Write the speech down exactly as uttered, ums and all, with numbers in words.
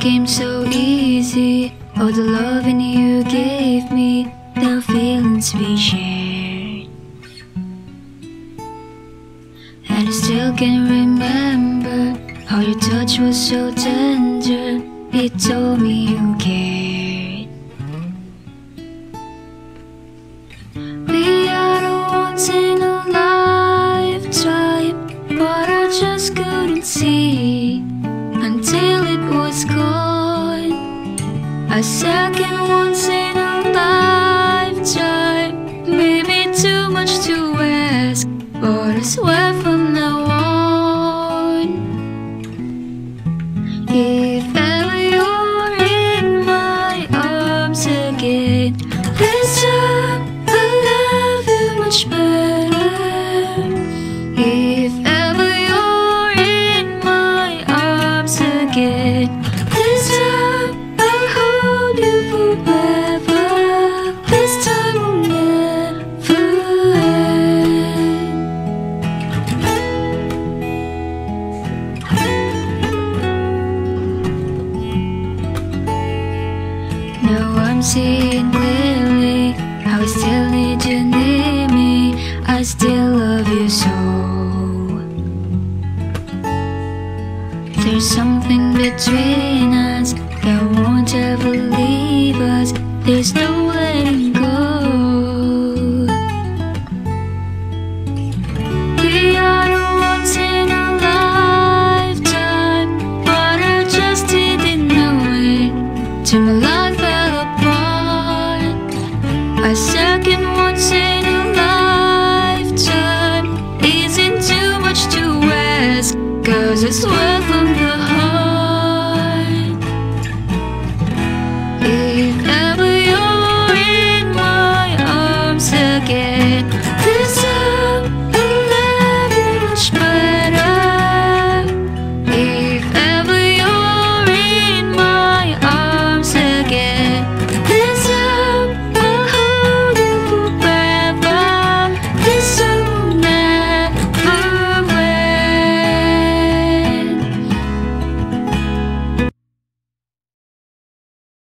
came so easy. All the loving you gave me, the feelings we shared. And I still can remember how your touch was so tender. It told me you cared. We are the once in a lifetime, but I just couldn't see until it was gone. A second once in a lifetime, maybe too much to ask, but I swear from now on, if ever you're in my arms again, this time I'll love you much better. If ever you're in my arms again, this time I'll hold you forever. This time will never end. Now I'm seeing clearly how I still need you near me. I still love you so. There's something between us that won't ever leave us. There's no letting go. We are the ones in a lifetime, but I just didn't know it till my life fell apart. A second once in a lifetime isn't too much to ask, 'cause I swear from the